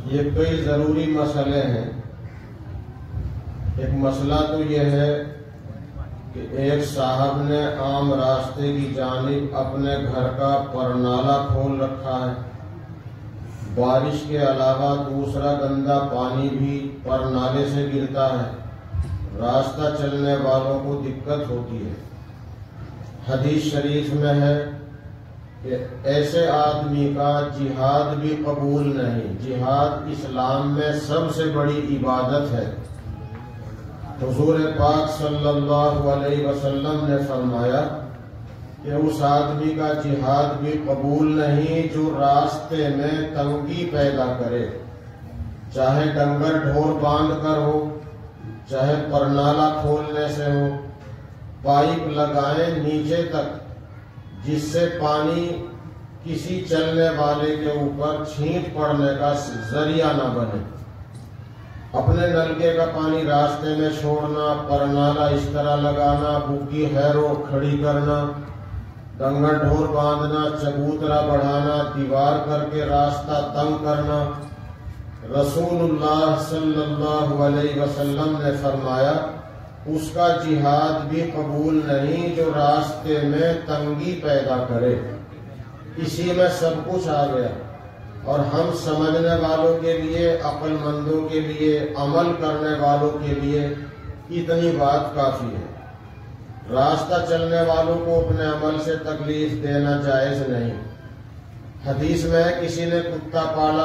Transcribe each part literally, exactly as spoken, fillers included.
یہ کئی ضروری مسئلے ہیں۔ ایک مسئلہ تو یہ ہے کہ ایک صاحب نے عام راستے کی جانب اپنے گھر کا پرنالہ کھول رکھا ہے، بارش کے علاوہ دوسرا گندا پانی بھی پرنالے سے گرتا ہے، راستہ چلنے والوں کو دقت ہوتی ہے۔ حدیث شریف میں ہے کہ ایسے آدمی کا جہاد بھی قبول نہیں۔ جہاد اسلام میں سب سے بڑی عبادت ہے۔ حضور پاک صلی اللہ علیہ وسلم نے فرمایا کہ اس آدمی کا جہاد بھی قبول نہیں جو راستے میں تنگی پیدا کرے، چاہے ڈنگر ڈھور باندھ کر ہو، چاہے پرنالہ کھولنے سے ہو، پائپ لگائیں نیچے تک جس سے پانی کسی چلنے والے کے اوپر چھینٹ پڑنے کا ذریعہ نہ بنے۔ اپنے نلکے کا پانی راستے میں چھوڑنا، پرنالہ اس طرح لگانا، بگی ہیرو کھڑی کرنا، ڈنگر ڈھور باندھنا، چبوترا بڑھانا، دیوار کر کے راستہ تنگ کرنا۔ رسول اللہ صلی اللہ علیہ وسلم نے فرمایا اس کا جہاد بھی قبول نہیں جو راستے میں تنگی پیدا کرے۔ اسی میں سب کچھ آ گیا، اور ہم سمجھنے والوں کے لیے، عقل مندوں کے لیے، عمل کرنے والوں کے لیے اتنی بات کافی ہے۔ راستہ چلنے والوں کو اپنے عمل سے تکلیف دینا جائز نہیں۔ حدیث میں کسی نے کتا پالا،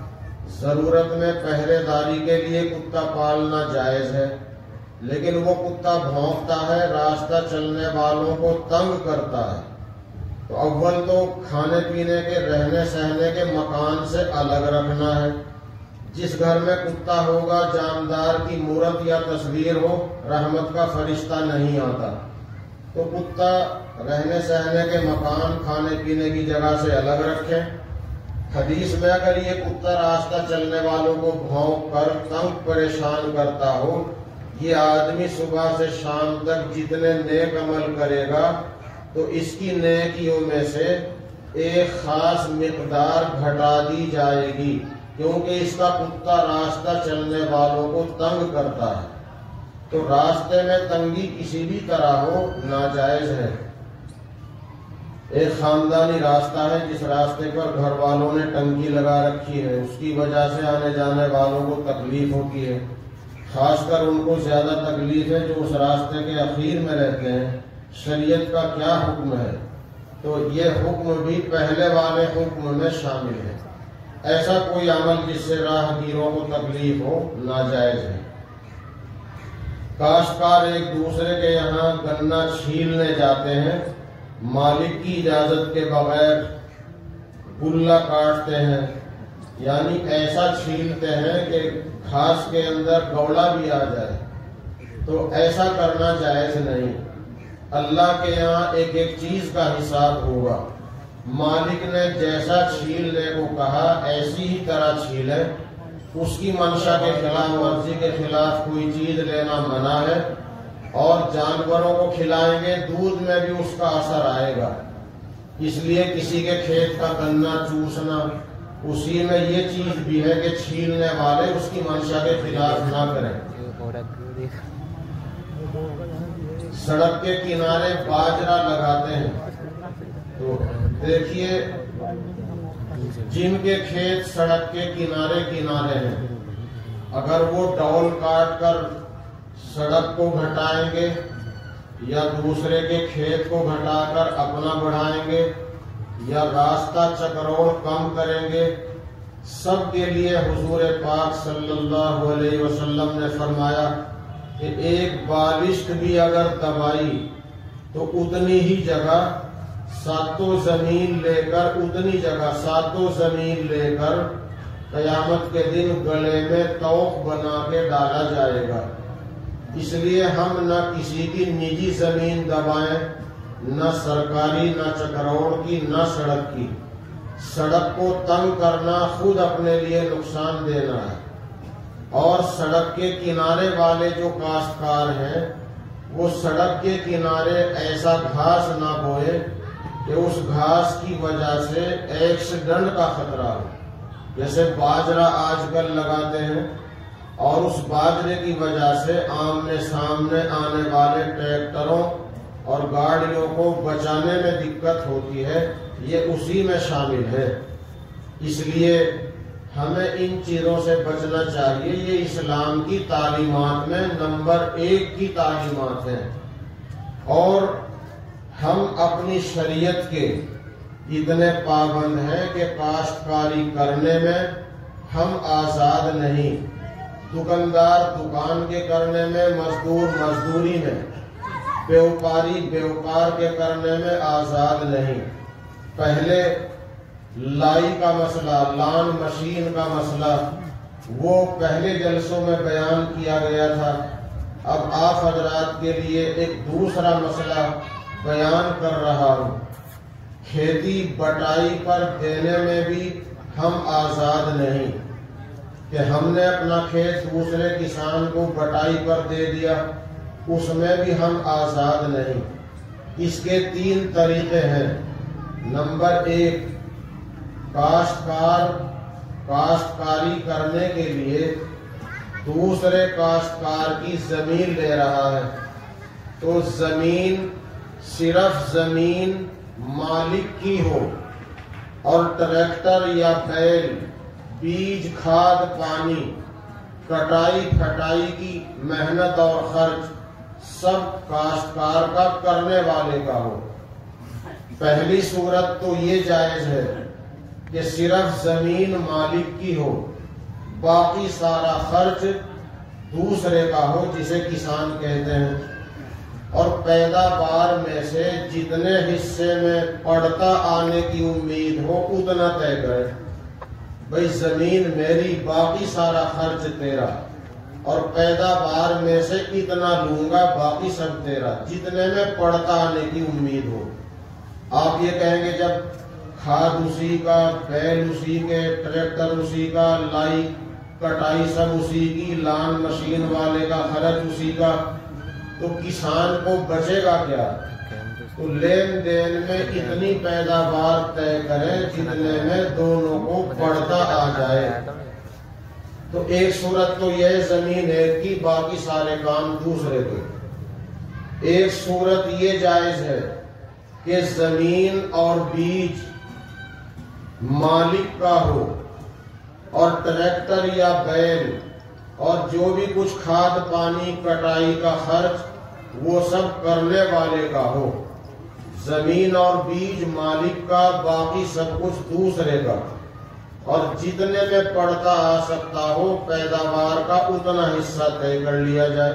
ضرورت میں پہرے داری کے لیے کتا پالنا جائز ہے، لیکن وہ کتا بھونکتا ہے، راستہ چلنے والوں کو تنگ کرتا ہے، تو اول تو کھانے پینے کے، رہنے سہنے کے مکان سے الگ رکھنا ہے۔ جس گھر میں کتا ہوگا، جاندار کی مورت یا تصویر ہو، رحمت کا فرشتہ نہیں آتا، تو کتا رہنے سہنے کے مکان، کھانے پینے کی جگہ سے الگ رکھیں۔ حدیث میں اگر یہ کتا راستہ چلنے والوں کو بھونک کر تنگ پریشان کرتا ہو، یہ آدمی صبح سے شام تک جتنے نیک عمل کرے گا تو اس کی نیکیوں میں سے ایک خاص مقدار گھٹا دی جائے گی، کیونکہ اس کا کتا راستہ چلنے والوں کو تنگ کرتا ہے۔ تو راستے میں تنگی کسی بھی طرح ہو ناجائز ہے۔ ایک خاندانی راستہ ہے جس راستے پر گھر والوں نے ٹنکی لگا رکھی ہے، اس کی وجہ سے آنے جانے والوں کو تکلیف ہوتی ہے، خاص کر ان کو زیادہ تکلیف ہے جو اس راستے کے اخیر میں رہتے ہیں۔ شریعت کا کیا حکم ہے؟ تو یہ حکم بھی پہلے والے حکم میں شامل ہے۔ ایسا کوئی عمل جس سے راہگیروں کو تکلیف ہو ناجائز ہے۔ کاشتکار ایک دوسرے کے یہاں گنا چھیلنے جاتے ہیں، مالک کی اجازت کے بغیر گلہ کاٹتے ہیں، یعنی ایسا چھیلتے ہیں کہ گھاس کے اندر گوڑا بھی آ جائے، تو ایسا کرنا جائز نہیں۔ اللہ کے یہاں ایک ایک چیز کا حساب ہوگا۔ مالک نے جیسا چھیلنے کو کہا ایسی ہی طرح چھیلے، اس کی منشا کے خلاف ورزی کے خلاف کوئی چیز لینا منع ہے، اور جانوروں کو کھلائیں گے دودھ میں بھی اس کا اثر آئے گا، اس لیے کسی کے کھیت کا گنا چوسنا، اسی میں یہ چیز بھی ہے کہ چھیلنے والے اس کی منشا کے خلاف نہ کریں۔ سڑک کے کنارے باجرہ لگاتے ہیں، تو دیکھیے جن کے کھیت سڑک کے کنارے کنارے ہیں، اگر وہ ڈول کاٹ کر سڑک کو گھٹائیں گے یا دوسرے کے کھیت کو گھٹا کر اپنا بڑھائیں گے یا راستہ چکروڑ کم کریں گے، سب کے لیے حضور پاک صلی اللہ علیہ وسلم نے فرمایا کہ ایک بالشت بھی اگر دبائی تو اتنی ہی جگہ ساتوں زمین لے کر اتنی جگہ ساتوں زمین لے کر قیامت کے دن گلے میں توق بنا کے ڈالا جائے گا۔ اس لیے ہم نہ کسی کی نجی زمین دبائیں، نہ سرکاری، نہ چکروڑ کی، نہ سڑک کی۔ سڑک کو تنگ کرنا خود اپنے لیے نقصان دینا ہے، اور سڑک کے کنارے والے جو کاشتکار ہیں وہ سڑک کے کنارے ایسا گھاس نہ بوئے کہ اس گھاس کی وجہ سے ایکسیڈنٹ کا خطرہ ہو، جیسے باجرہ آج کل لگاتے ہیں اور اس باجرے کی وجہ سے آمنے سامنے آنے والے ٹریکٹروں اور گاڑیوں کو بچانے میں دقت ہوتی ہے، یہ اسی میں شامل ہے۔ اس لیے ہمیں ان چیزوں سے بچنا چاہیے۔ یہ اسلام کی تعلیمات میں نمبر ایک کی تعلیمات ہیں، اور ہم اپنی شریعت کے اتنے پابند ہیں کہ کاشتکاری کرنے میں ہم آزاد نہیں، دکاندار دکان کے کرنے میں، مزدور مزدوری میں، بیوپاری بیوپار کے کرنے میں آزاد نہیں۔ پہلے لائی کا مسئلہ، لان مشین کا مسئلہ، وہ پہلے جلسوں میں بیان کیا گیا تھا۔ اب آپ حضرات کے لیے ایک دوسرا مسئلہ بیان کر رہا ہوں۔ کھیتی بٹائی پر دینے میں بھی ہم آزاد نہیں کہ ہم نے اپنا کھیت دوسرے کسان کو بٹائی پر دے دیا، اس میں بھی ہم آزاد نہیں۔ اس کے تین طریقے ہیں۔ نمبر ایک، کاشتکار کاشتکاری کرنے کے لیے دوسرے کاشتکار کی زمین لے رہا ہے تو زمین صرف زمین مالک کی ہو، اور ٹریکٹر یا بیل، بیج، کھاد، پانی، کٹائی پھٹائی کی محنت اور خرچ سب کاشتکار کا کرنے والے کا ہو۔ پہلی صورت تو یہ جائز ہے کہ صرف زمین مالک کی ہو، باقی سارا خرچ دوسرے کا ہو، جسے کسان کہتے ہیں، اور پیداوار میں سے جتنے حصے میں پڑتا آنے کی امید ہو اتنا طے کرے۔ بھئی زمین میری، باقی سارا خرچ تیرا، اور پیداوار میں سے اتنا لوں گا، باقی سب تیرا، جتنے میں پڑتا آنے کی امید ہو۔ آپ یہ کہیں گے جب کھاد اسی کا، بیل اسی کے، ٹریکٹر اسی کا، لائی کٹائی سب اسی کی، لان مشین والے کا خرچ اسی کا، تو کسان کو بچے گا کیا؟ تو لین دین میں اتنی پیداوار طے کریں جتنے میں دونوں کو پڑتا آ جائے۔ تو ایک صورت تو یہ زمین ایک کی، باقی سارے کام دوسرے کے۔ ایک صورت یہ جائز ہے کہ زمین اور بیج مالک کا ہو، اور ٹریکٹر یا بیل اور جو بھی کچھ کھاد پانی کٹائی کا خرچ وہ سب کرنے والے کا ہو۔ زمین اور بیج مالک کا، باقی سب کچھ دوسرے کا، اور جتنے میں پڑتا آ سکتا ہو پیداوار کا اتنا حصہ طے کر لیا جائے۔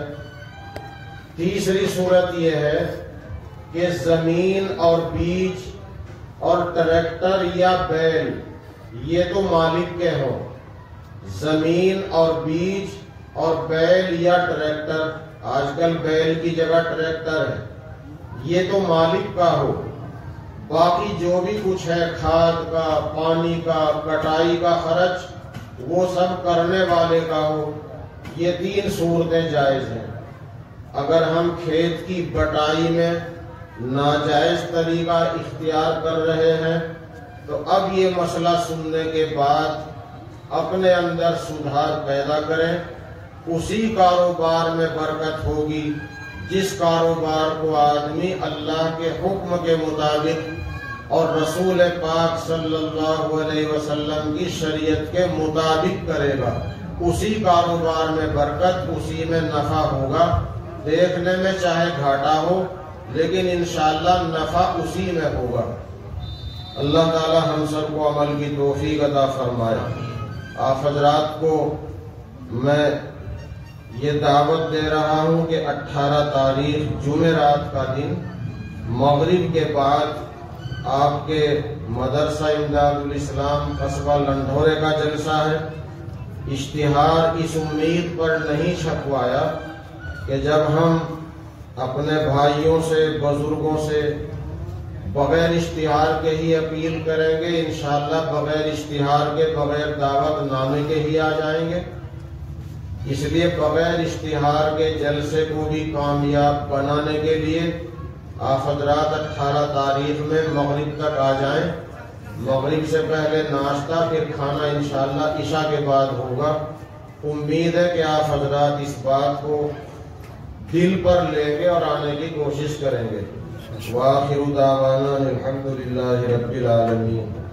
تیسری صورت یہ ہے کہ زمین اور بیج اور ٹریکٹر یا بیل یہ تو مالک کے ہوں، زمین اور بیج اور بیل یا ٹریکٹر، آج کل بیل کی جگہ ٹریکٹر ہے، یہ تو مالک کا ہو، باقی جو بھی کچھ ہے کھاد کا، پانی کا، کٹائی کا خرچ وہ سب کرنے والے کا ہو۔ یہ تین صورتیں جائز ہیں۔ اگر ہم کھیت کی بٹائی میں ناجائز طریقہ اختیار کر رہے ہیں تو اب یہ مسئلہ سننے کے بعد اپنے اندر سدھار پیدا کریں، اسی کاروبار میں برکت ہوگی جس کاروبار کو آدمی اللہ کے حکم کے مطابق اور رسول پاک صلی اللہ علیہ وسلم کی شریعت کے مطابق کرے گا، اسی کاروبار میں برکت، اسی میں نفع ہوگا۔ دیکھنے میں چاہے گھاٹا ہو لیکن انشاءاللہ نفع اسی میں ہوگا۔ اللہ تعالی ہم سب کو عمل کی توفیق عطا فرمائے۔ آپ حضرات کو میں یہ دعوت دے رہا ہوں کہ اٹھارہ تاریخ جمعرات کا دن مغرب کے بعد آپ کے مدرسہ امداد الاسلام قصبہ لنڈھورے کا جلسہ ہے۔ اشتہار اس امید پر نہیں چھپوایا کہ جب ہم اپنے بھائیوں سے، بزرگوں سے بغیر اشتہار کے ہی اپیل کریں گے، انشاءاللہ بغیر اشتہار کے، بغیر دعوت نامے کے ہی آ جائیں گے۔ اس لیے بغیر اشتہار کے جلسے کو بھی کامیاب بنانے کے لیے آپ حضرات اٹھارہ تاریخ میں مغرب تک آ جائیں۔ مغرب سے پہلے ناشتہ، پھر کھانا انشاءاللہ عشاء کے بعد ہوگا۔ امید ہے کہ آپ حضرات اس بات کو دل پر لیں گے اور آنے کی کوشش کریں گے۔ وآخر دعوانا الحمدللہ رب العالمین۔